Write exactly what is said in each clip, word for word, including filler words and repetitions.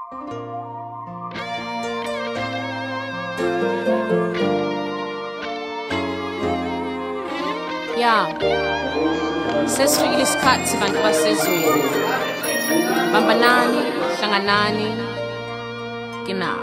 Ya sesifikile isikhathi bantu basezweni, bambanani, hlanganani, kinako.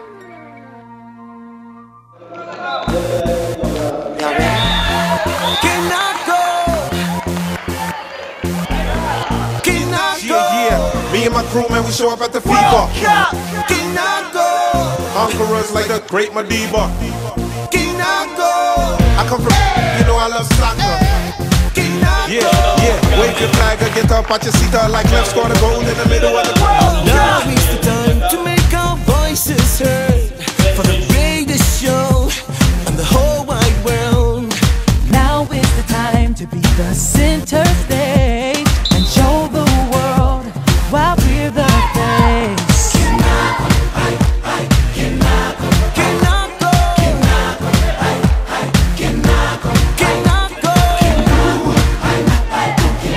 Me and my crew, man, we show up at the fever. Kinako, conquerors like the great Madiba. Kinako, I come from, you know I love soccer. Kinako, yeah, yeah. Wave your flag or get up at your seat like left score the goal in the middle of the crowd. Now is the time to make our voices heard for the greatest show on the whole wide world. Now is the time to be the center stage and show the world while we're the face. Kinako, ay, ay, Kinako, Kinako, Kinako, ay, ay, Kinako, Kinako, Kinako, ay, ay,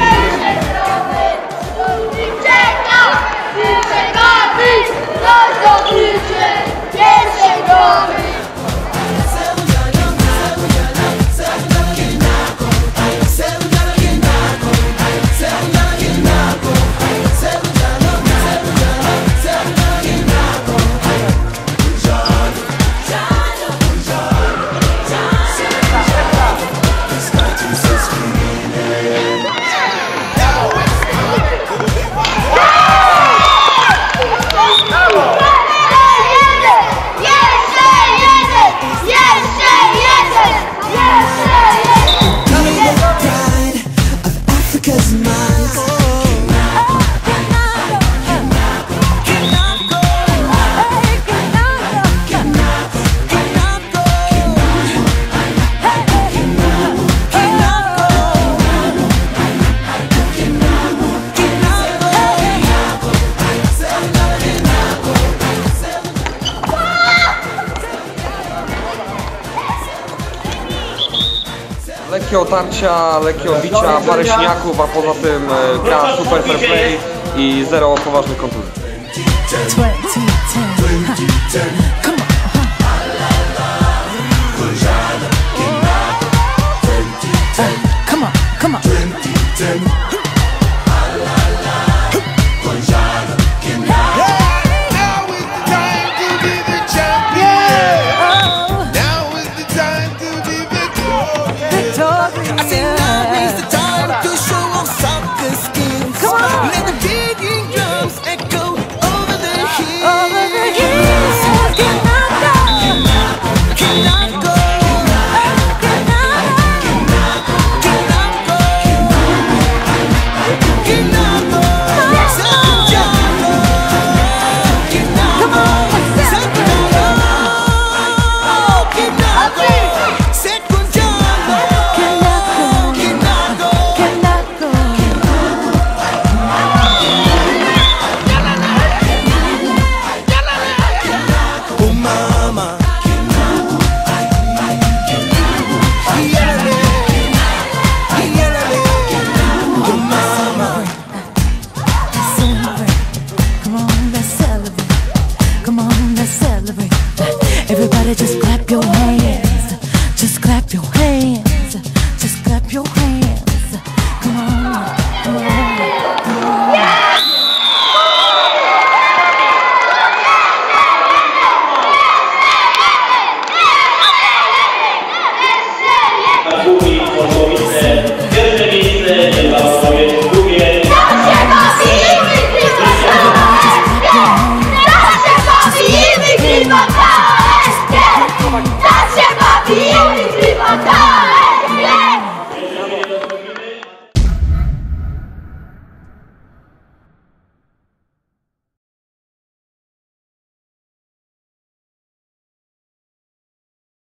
Lekkie otarcia, lekkie obicia, parę śniaków, a poza tym gra super fair play i zero poważnych kontuzji.